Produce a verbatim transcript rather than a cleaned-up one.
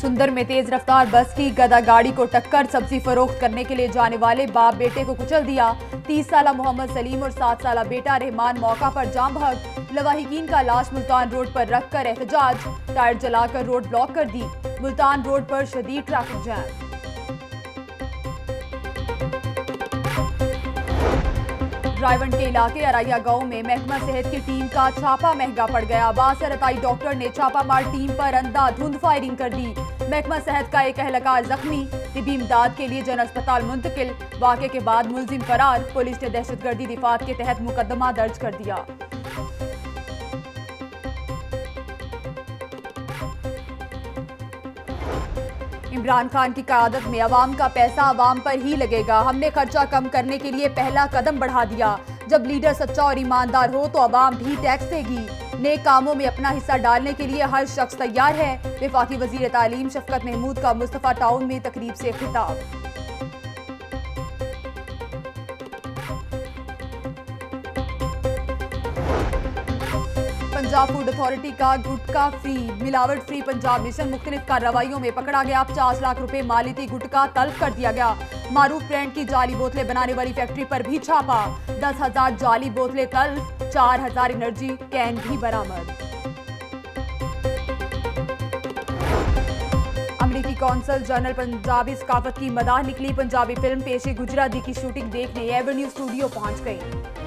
सुंदर में तेज रफ्तार बस की गदा गाड़ी को टक्कर, सब्जी फरोख्त करने के लिए जाने वाले बाप बेटे को कुचल दिया। तीस साला मोहम्मद सलीम और सात साला बेटा रहमान मौका पर जाम भाग। लवाहिकीन का लाश मुल्तान रोड पर रखकर एहतजाज, टायर जलाकर रोड ब्लॉक कर दी। मुल्तान रोड पर शदीद ट्रैफिक जैम। ड्राइवंड के इलाके अराइया गांव में महकमा सेहत की टीम का छापा महंगा पड़ गया। बासरताई डॉक्टर ने छापामार टीम पर अंधाधुंध फायरिंग कर दी। महकमा सेहत का एक एहलकार जख्मी, तिबी इमदाद के लिए जन अस्पताल मुंतकिल। वाक़े के बाद मुलजिम फरार, पुलिस ने दहशतगर्दी दिफात के तहत मुकदमा दर्ज कर दिया। इमरान खान की क़यादत में अवाम का पैसा अवाम पर ही लगेगा। हमने खर्चा कम करने के लिए पहला कदम बढ़ा दिया। जब लीडर सच्चा और ईमानदार हो तो अवाम भी टैक्स देगी। नेक कामों में अपना हिस्सा डालने के लिए हर शख्स तैयार है। वफाकी वजीर तालीम शफकत महमूद का मुस्तफा टाउन में तकरीब से खिताब। पंजाब फूड अथॉरिटी का गुटखा फ्री मिलावट फ्री पंजाब मिशन मुख्तलिफ कार्रवाइयों में पकड़ा गया। पचास लाख रुपए मालियती गुटखा तलब कर दिया गया। मारूफ ब्रांड की जाली बोतलें बनाने वाली फैक्ट्री पर भी छापा। दस हजार जाली बोतलें तलब, चार हजार एनर्जी कैन भी बरामद। अमरीकी कौंसल जनरल पंजाबी सकाफत की मदाह निकली। पंजाबी फिल्म पेशे गुजराती की शूटिंग देखने एवेन्यू स्टूडियो पहुंच गई।